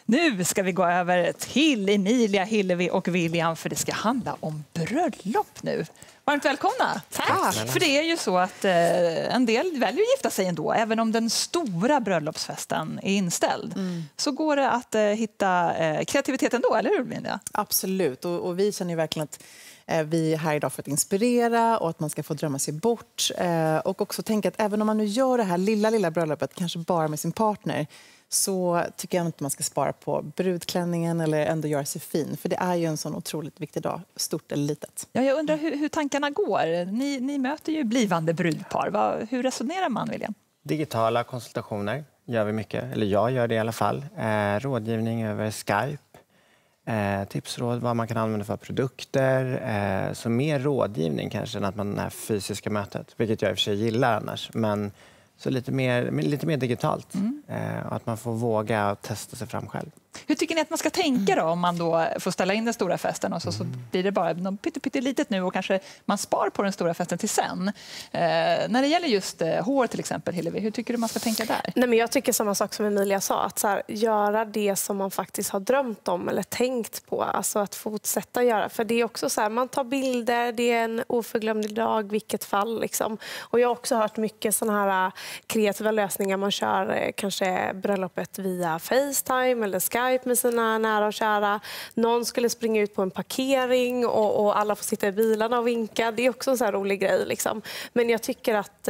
Nu ska vi gå över till Emilia, Hillevi och William för det ska handla om bröllop nu. Varmt välkomna. Tack. För det är ju så att en del väljer att gifta sig ändå. Även om den stora bröllopsfesten är inställd så går det att hitta kreativitet ändå, eller hur Linda? Absolut, och vi känner ju verkligen att vi är här idag för att inspirera och att man ska få drömma sig bort. Och också tänka att även om man nu gör det här lilla bröllopet, kanske bara med sin partner, så tycker jag inte man ska spara på brudklänningen eller ändå göra sig fin. För det är ju en sån otroligt viktig dag, stort eller litet. Ja, jag undrar hur tankarna går. Ni möter ju blivande brudpar. Hur resonerar man, William? Digitala konsultationer gör vi mycket, eller jag gör det i alla fall. Rådgivning över Skype. Tipsråd vad man kan använda för produkter. Så mer rådgivning kanske än att man är fysiska mötet, vilket jag i och för sig gillar annars. Men så lite mer digitalt. Och att man får våga testa sig fram själv. Hur tycker ni att man ska tänka då om man då får ställa in den stora festen och så blir det bara något pyttelitet nu och kanske man spar på den stora festen till sen. När det gäller just hår till exempel, Hillevi, hur tycker du man ska tänka där? Nej, men jag tycker samma sak som Emilia sa, att så här, göra det som man faktiskt har drömt om eller tänkt på, alltså att fortsätta göra. För det är också så här, man tar bilder, det är en oförglömlig dag, vilket fall liksom. Och jag har också hört mycket sådana här kreativa lösningar, man kör kanske bröllopet via FaceTime eller Skype med sina nära och kära. Någon skulle springa ut på en parkering och alla får sitta i bilarna och vinka. Det är också en så här rolig grej. Liksom. Men jag tycker att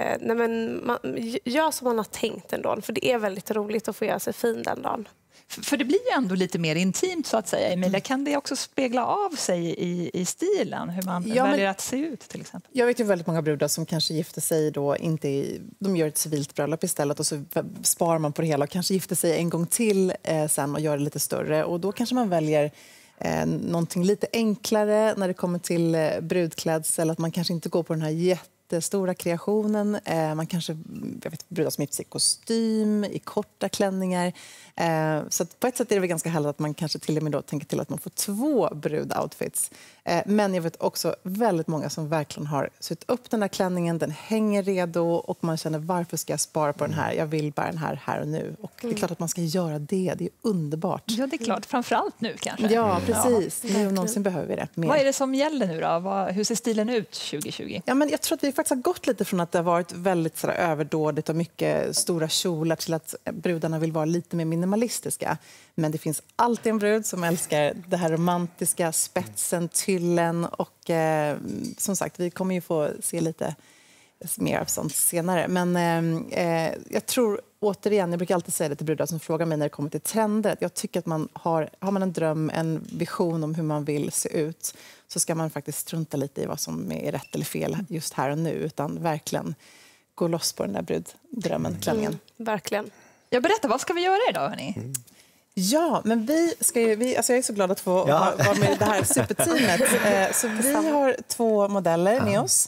man gör som man har tänkt ändå. För det är väldigt roligt att få göra sig fin den dagen. För det blir ju ändå lite mer intimt så att säga. Emilia, kan det också spegla av sig i stilen? Hur man väljer att se ut till exempel? Jag vet ju väldigt många brudar som kanske gifter sig då de gör ett civilt bröllop istället och så sparar man på det hela och kanske gifter sig en gång till sen och gör det lite större. Och då kanske man väljer någonting lite enklare när det kommer till brudklädsel, att man kanske inte går på den här jättestora kreationen. Man kanske, jag vet, brudar som gifter sig i kostym, i korta klänningar. Så att på ett sätt är det väl ganska härligt att man kanske till och med då tänker till att man får 2 brudoutfits. Men jag vet också väldigt många som verkligen har sytt upp den där klänningen, den hänger redo och man känner varför ska jag spara på den här? Jag vill bara den här och nu. Och det är klart att man ska göra det, det är underbart. Ja, det är klart. Framförallt nu kanske. Ja, precis. Nu någonsin behöver vi det. Mer. Vad är det som gäller nu då? Hur ser stilen ut 2020? Ja, men jag tror att vi faktiskt har gått lite från att det har varit väldigt sådär överdådigt och mycket stora kjolar till att brudarna vill vara lite mer minimalistiska. Men det finns alltid en brud som älskar det här romantiska, spetsen, tyllen och som sagt, vi kommer ju få se lite mer av sånt senare. Men jag tror återigen, jag brukar alltid säga det till brudar som frågar mig när det kommer till trender. Jag tycker att man har man en dröm, en vision om hur man vill se ut, så ska man faktiskt strunta lite i vad som är rätt eller fel just här och nu, utan verkligen gå loss på den där bruddrömmen, klänningen. Verkligen. Jag berättar, vad ska vi göra idag hörni? Ja, men alltså jag är så glad att få vara med i det här superteamet. Så vi har 2 modeller med oss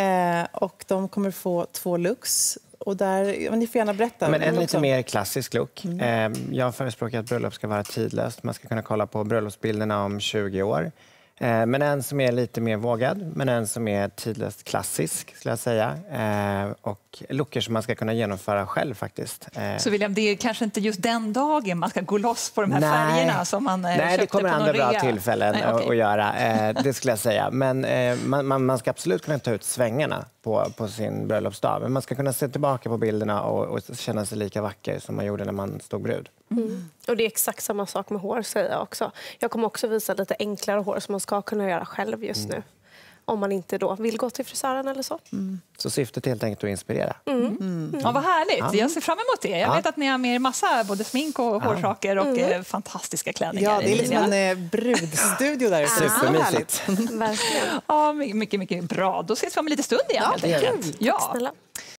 och de kommer få 2 looks. Och där, ni får gärna berätta. Men en lite mer klassisk look. Jag förespråkar att bröllop ska vara tidlöst. Man ska kunna kolla på bröllopsbilderna om 20 år. Men en som är lite mer vågad, men en som är tidlöst klassisk skulle jag säga. Och looker som man ska kunna genomföra själv faktiskt. Så William, det är kanske inte just den dagen man ska gå loss på de här färgerna som man köpte på någon rea? Nej, det kommer andra bra tillfällen att göra, det skulle jag säga. Men man ska absolut kunna ta ut svängarna på sin bröllopsdag. Men man ska kunna se tillbaka på bilderna och känna sig lika vacker som man gjorde när man stod brud. Och det är exakt samma sak med hår, säger jag också. Jag kommer också visa lite enklare hår som man ska kunna göra själv just nu. Om man inte då vill gå till frisören eller så. Så syftet är helt enkelt att inspirera. Ja, vad härligt. Jag ser fram emot det. Jag vet att ni har med er massa både smink och hårsaker och fantastiska klänningar. Ja, det är liksom en brudstudio där ute. Supermysigt. Verkligen. Ja, mycket bra. Då ses vi om en liten stund igen. Ja, det är kul. Tack snälla.